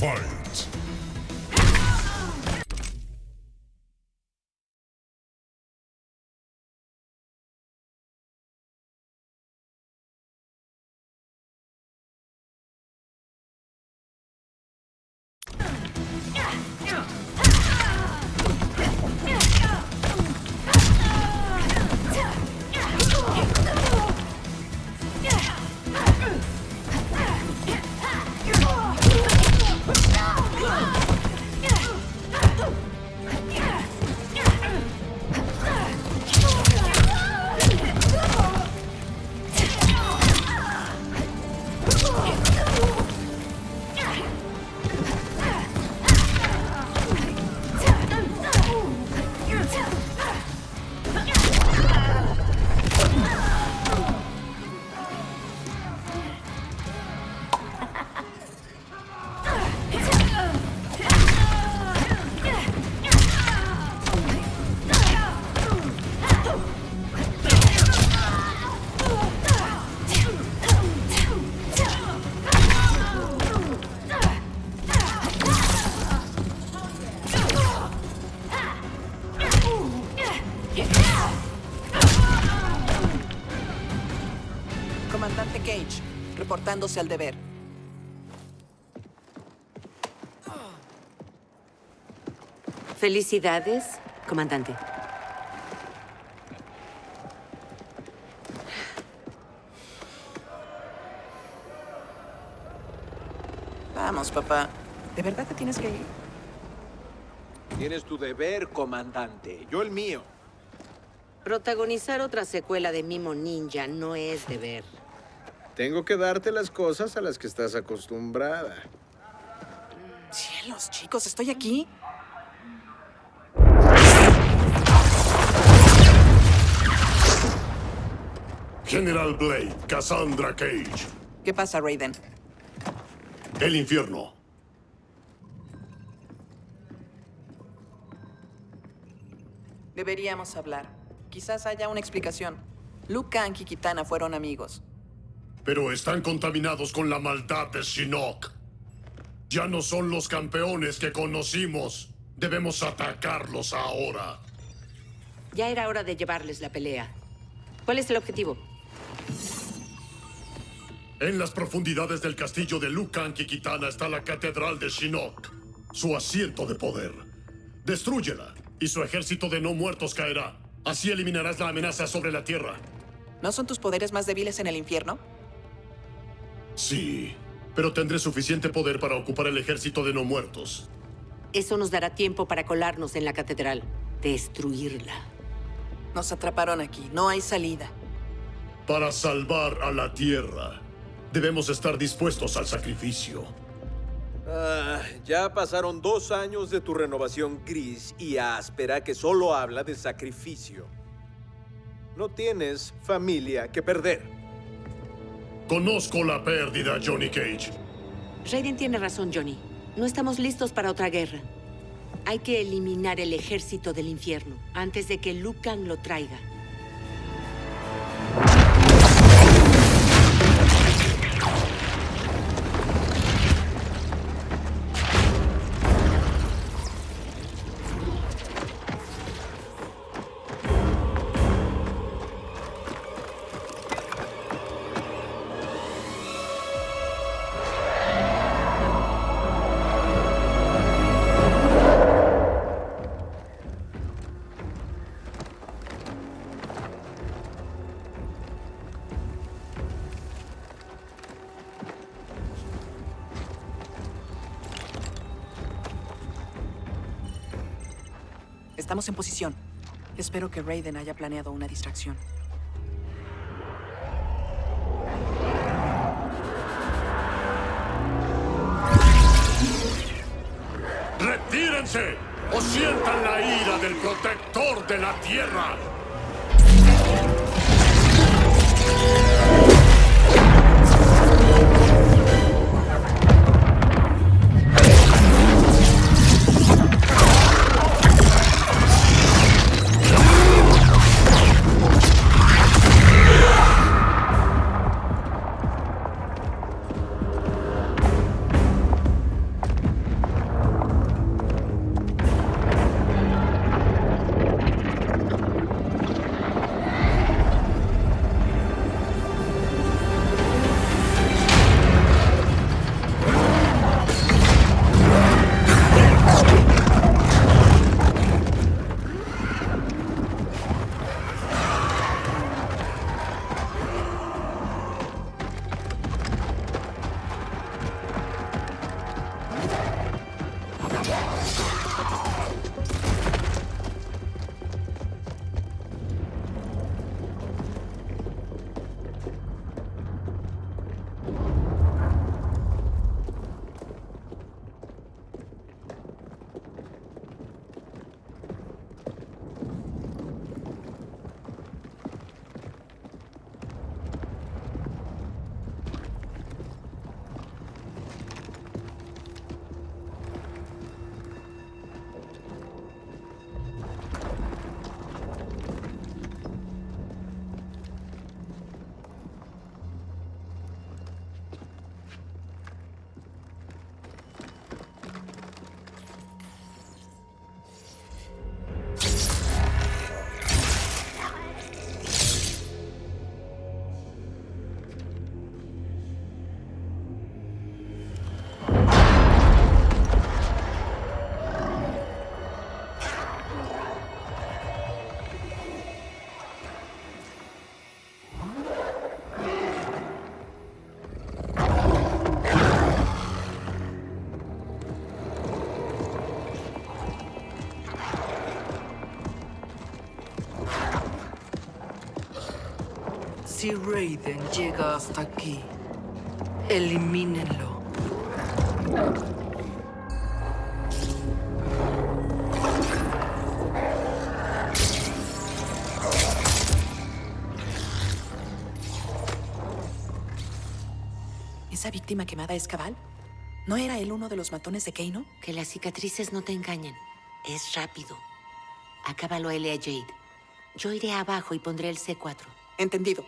Fight! Comandante Cage, reportándose al deber. Felicidades, comandante. Vamos, papá. ¿De verdad te tienes que ir? Tienes tu deber, comandante. Yo el mío. Protagonizar otra secuela de Mimo Ninja no es deber. Tengo que darte las cosas a las que estás acostumbrada. Cielos, chicos, estoy aquí. General Blade, Cassandra Cage. ¿Qué pasa, Raiden? El infierno. Deberíamos hablar. Quizás haya una explicación. Liu Kang y Kitana fueron amigos. Pero están contaminados con la maldad de Shinnok. Ya no son los campeones que conocimos. Debemos atacarlos ahora. Ya era hora de llevarles la pelea. ¿Cuál es el objetivo? En las profundidades del castillo de Liu Kang y Kitana está la catedral de Shinnok, su asiento de poder. Destrúyela y su ejército de no muertos caerá. Así eliminarás la amenaza sobre la Tierra. ¿No son tus poderes más débiles en el infierno? Sí, pero tendré suficiente poder para ocupar el ejército de no muertos. Eso nos dará tiempo para colarnos en la catedral. Destruirla. Nos atraparon aquí. No hay salida. Para salvar a la Tierra, debemos estar dispuestos al sacrificio. Ya pasaron 2 años de tu renovación gris y áspera que solo habla de sacrificio. No tienes familia que perder. Conozco la pérdida, Johnny Cage. Raiden tiene razón, Johnny. No estamos listos para otra guerra. Hay que eliminar el ejército del infierno antes de que Liu Kang lo traiga. Estamos en posición. Espero que Raiden haya planeado una distracción. ¡Retírense! ¡O sientan la ira del protector de la Tierra! Si Raiden llega hasta aquí, elimínenlo. ¿Esa víctima quemada es Cabal? ¿No era él uno de los matones de Kano? Que las cicatrices no te engañen. Es rápido. Acábalo a él y a Jade. Yo iré abajo y pondré el C4. Entendido.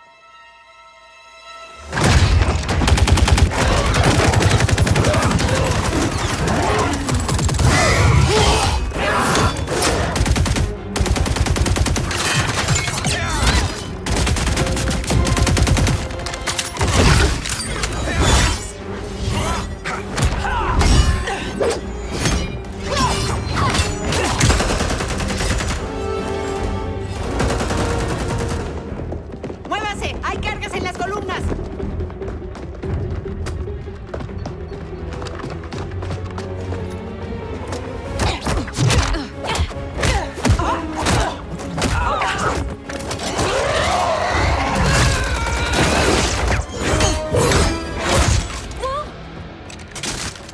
¡Muévase! ¡Hay cargas en las columnas!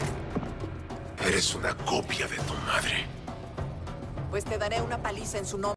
Eres una copia de tu madre. Pues te daré una paliza en su nombre.